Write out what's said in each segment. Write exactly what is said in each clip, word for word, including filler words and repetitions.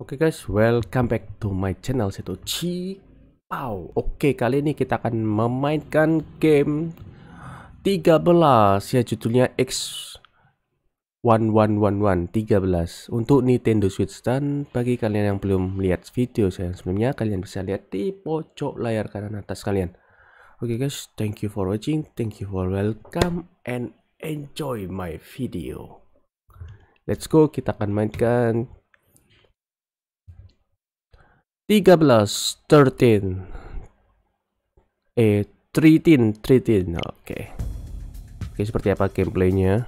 Oke guys, welcome back to my channel Seto Cipau. Oke, kali ini kita akan memainkan game tiga belas ya, judulnya X satu satu satu satu tiga belas untuk Nintendo Switch. Dan bagi kalian yang belum lihat video saya sebelumnya, kalian bisa lihat di pojok layar kanan atas kalian. Oke guys, thank you for watching, thank you for welcome and enjoy my video. Let's go, kita akan mainkan tiga belas, thirteen, eh, thirteen, thirteen, oke. Oke, seperti apa gameplaynya?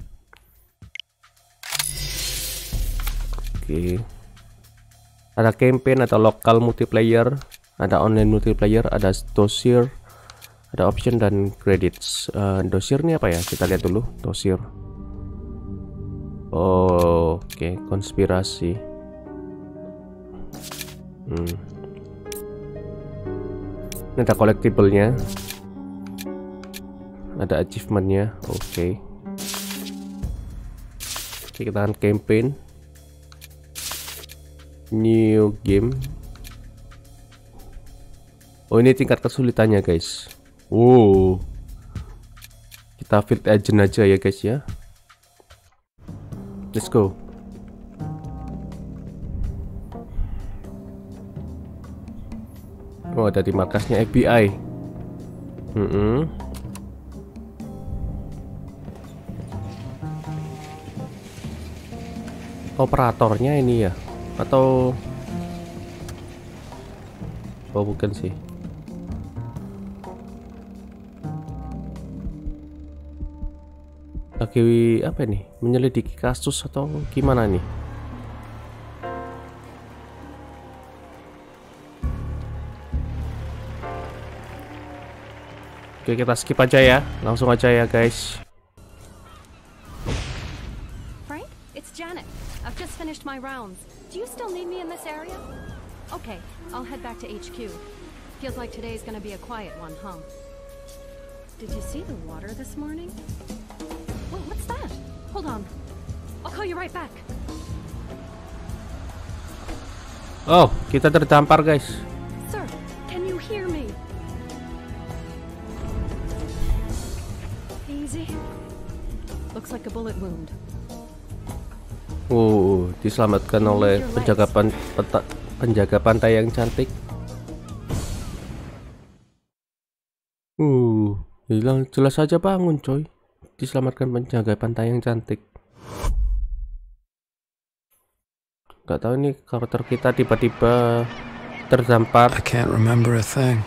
Oke, ada campaign, ada lokal multiplayer, ada online multiplayer, ada dossier, ada option dan credits. Uh, dossier ini apa ya? Kita lihat dulu dossier. Oh, oke, okay. Konspirasi. Hmm. Ini ada collectible-nya, ada achievement-nya. Oke, okay. Oke, kita akan campaign, new game. Oh, ini tingkat kesulitannya guys. Wow, kita field agent aja ya guys ya. Let's go. Oh, ada di markasnya F B I. Mm -mm. Operatornya ini ya, atau oh bukan sih. Lagi apa nih? Menyelidiki kasus atau gimana nih? Oke, kita skip aja ya, langsung aja ya guys. Frank, it's Janet. I've just finished my rounds. Do you still need me in this area? Okay, I'll head back to H Q. Feels like today's gonna be a quiet one, huh? Did you see the water this morning? Wait, what's that? Hold on. I'll call you right back. Oh, kita terdampar guys. Sir, can you hear me? Easy. Looks like a bullet wound. Uh, diselamatkan oleh penjaga, pan peta penjaga pantai yang cantik. Uh, hilang jelas saja bangun coy. Diselamatkan penjaga pantai yang cantik. Gak tahu nih karakter kita tiba-tiba terdampar. I can't remember a thing.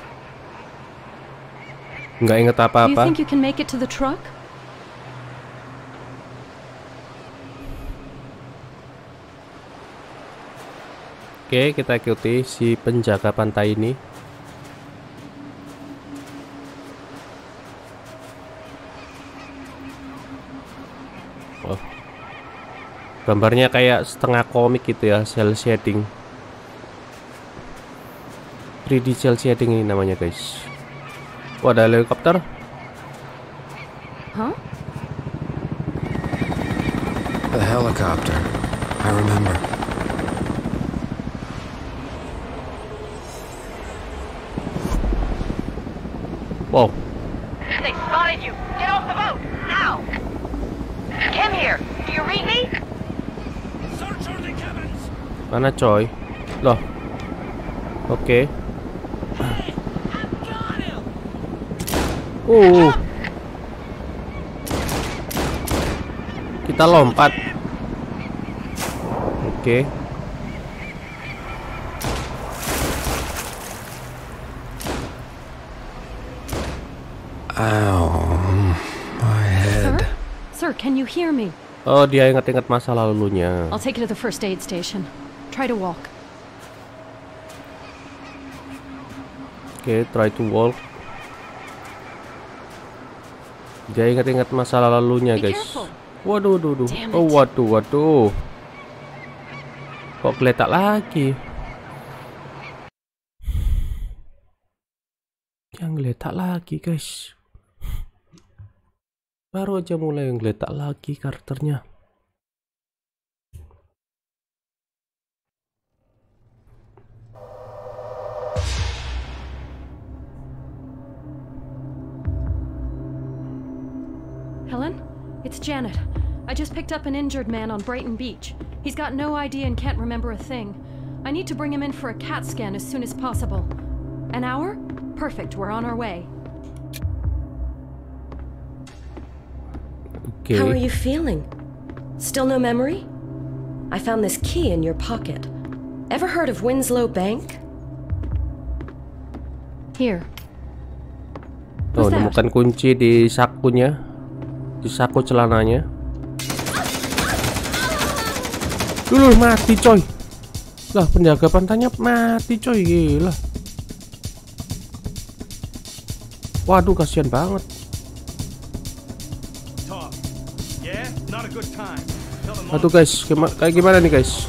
Nggak inget apa-apa. Do you think you can make it to the truck? Oke, kita ikuti si penjaga pantai ini. Oh, gambarnya kayak setengah komik gitu ya, cel shading. tiga D cel shading ini namanya guys. Wah, ada helikopter. Huh? The helicopter. I remember. Wow. They spotted you. Get off the boat now. Kim here. Do you read me? Search all the cabins. Mana coy? Loh. Oke. Okay. Uh. Kita lompat. Oke. Okay. Ow, my head. Sir? Sir, can you hear me? Oh, dia ingat-ingat masa lalunya. I'll take you to the first aid station. Try to walk. Oke, okay, try to walk. Dia ingat-ingat masa lalunya guys. Waduh, waduh, waduh. Oh, waduh, waduh. Kok geletak lagi? Yang geletak lagi guys. Baru aja mulai ngeletak lagi karakternya. It's Janet. I just picked up an injured man on Brighton Beach. He's got no I D and can't remember a thing. I need to bring him in for a CAT scan as soon as possible. An hour? Perfect, we're on our way. Okay. How are you feeling? Still no memory? I found this key in your pocket. Ever heard of Winslow Bank? Here. Oh, nemukan kunci di sakunya, di saku celananya. Dulu mati coy. Lah, penjaga pantainya mati coy, gila. Waduh, kasihan banget. Aduh guys, gima kayak gimana nih guys?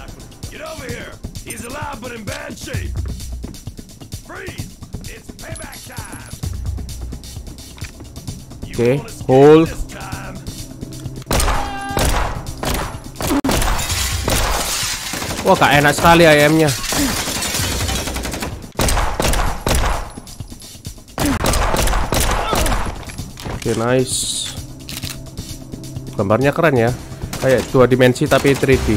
Oke, okay, hold. Wah, gak enak sekali ayamnya. Oke, okay, nice. Gambarnya keren ya. Kayak dua dimensi tapi tiga D.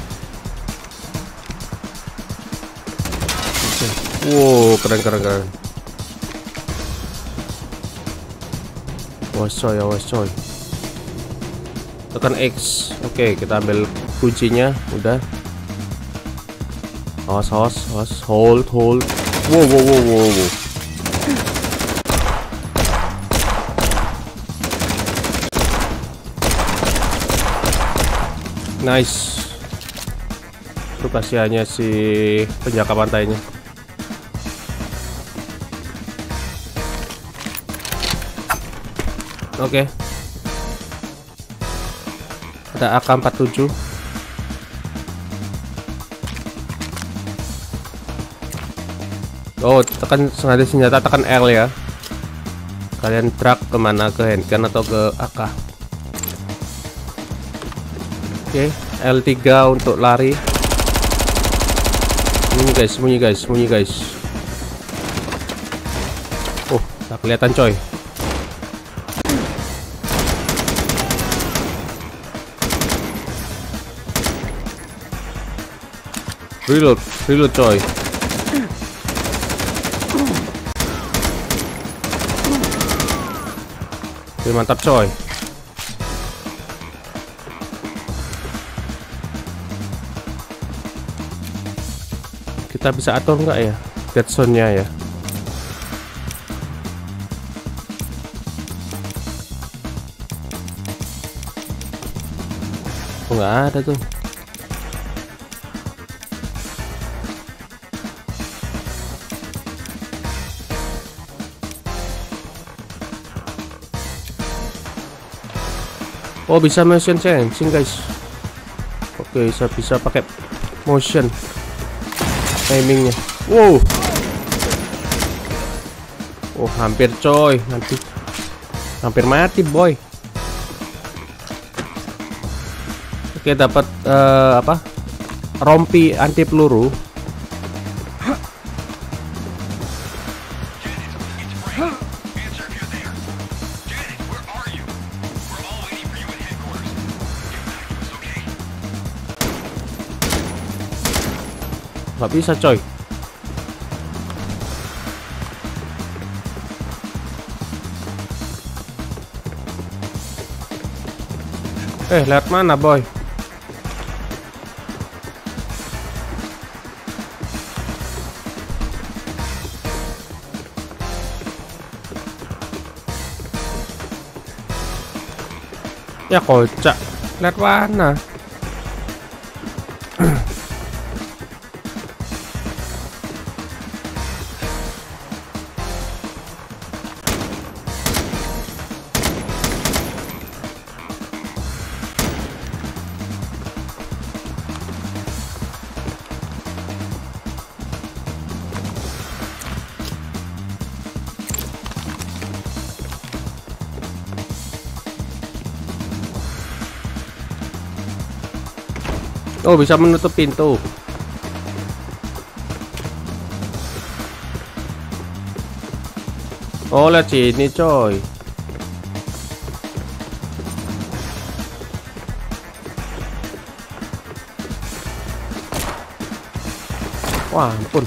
Okay. Wow, keren keren keren. Awas coy, awas coy. Tekan X. Oke, okay, kita ambil kuncinya. Udah. Awas, awas, awas. Hold, hold. Wow, wow, wow, wow, wow. Nice. Itu kasihannya si penjaga pantainya. Oke. Okay. Ada A K empat puluh tujuh. Oh, tekan sengaja senjata, tekan L ya. Kalian drag kemana, ke handgun atau ke A K. Oke, okay. L tiga untuk lari. Sembunyi guys, sembunyi guys, sembunyi guys. Oh, tak kelihatan coy. Reload, reload coy. Oke, mantap coy. Kita bisa atur nggak ya dead zone-nya ya? Oh, nggak ada tuh. Oh, bisa motion sensing guys. Oke, bisa bisa pakai motion timingnya. Wow. Oh, hampir coy, nanti hampir mati boy. Oke, dapat uh, apa? Rompi anti peluru. Gak bisa coy. Eh, lihat mana boy? Ya kocak. Lihat mana? Oh, bisa menutup pintu. Oh, lihat sini coy. Wah, ampun.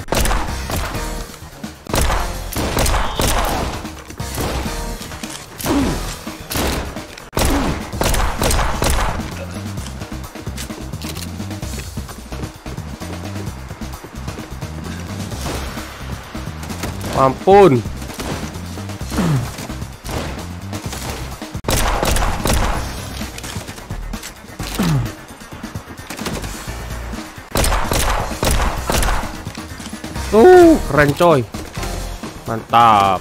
Ampun. Tuh, keren coy. Mantap.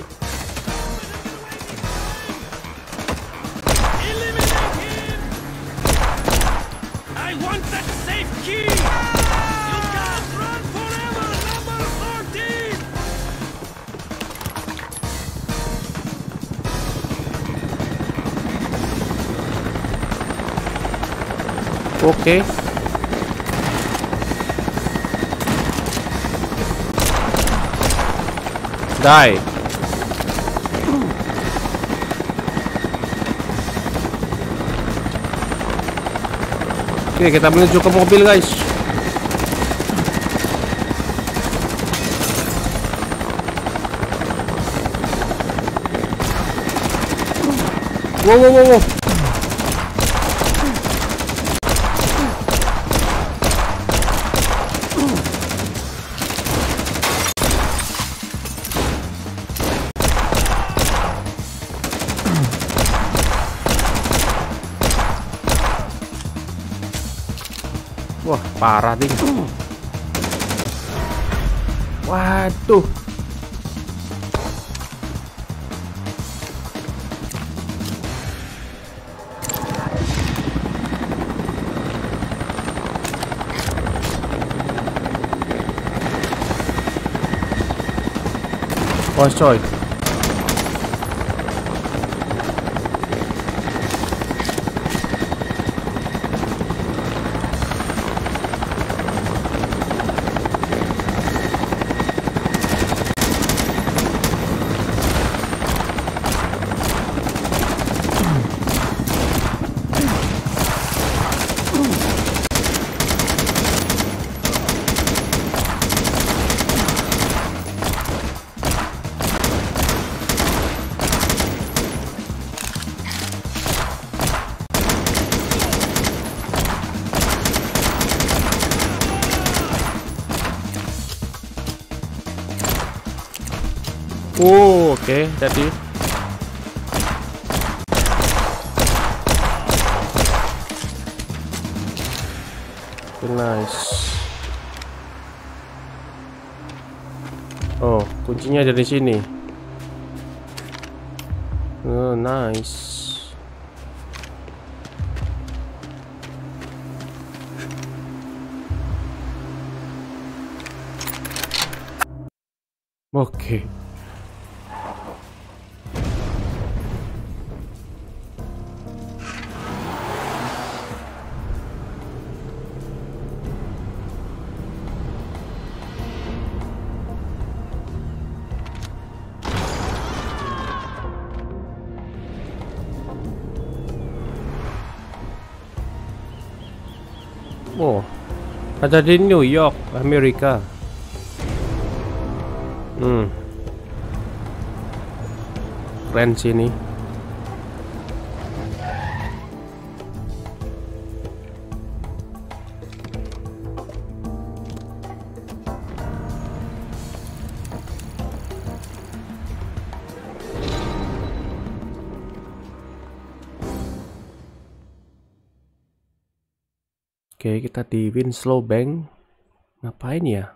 Oke. Die. Oke, kita menuju ke mobil, guys. Wow, wow, wow, wow. Wah, parah ding. Waduh. Wah, coy. Oh, oke, okay, jadi nice. Oh, kuncinya ada di sini. Oh, nice. Oke. Okay. Oh, ada di New York, Amerika. Hmm, keren sini. Oke, kita di Winslow Bank. Ngapain ya?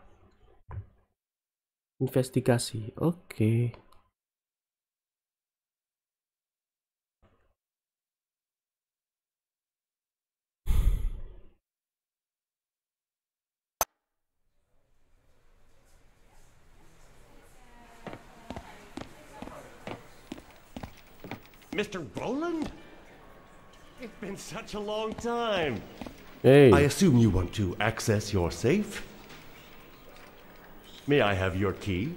Investigasi. Oke. Mister Roland? It's been such a long time. Hey. I assume you want to access your safe? May I have your key?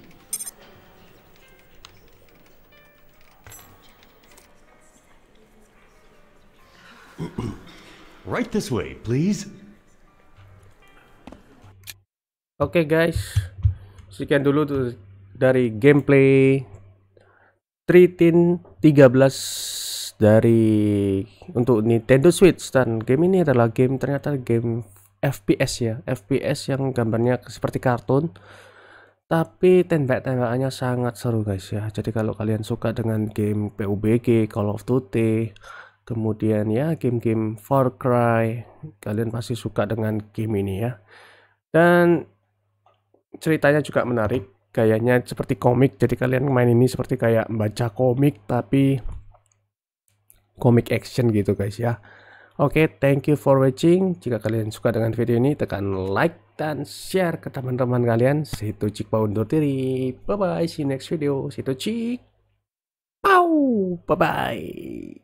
Right this way, please. Oke guys, sekian dulu tuh dari gameplay Tritin tiga belas dari untuk Nintendo Switch. Dan game ini adalah game, ternyata game F P S ya, F P S yang gambarnya seperti kartun, tapi tembak-tembakannya sangat seru guys ya. Jadi kalau kalian suka dengan game P U B G, Call of Duty, kemudian ya game-game Far Cry, kalian pasti suka dengan game ini ya. Dan ceritanya juga menarik, gayanya seperti komik, jadi kalian main ini seperti kayak baca komik tapi komik action gitu guys ya. Oke, okay, thank you for watching. Jika kalian suka dengan video ini, tekan like dan share ke teman-teman kalian. Situ Cikpao undur diri. Bye bye, see you next video. Situ Cik Pau, bye bye.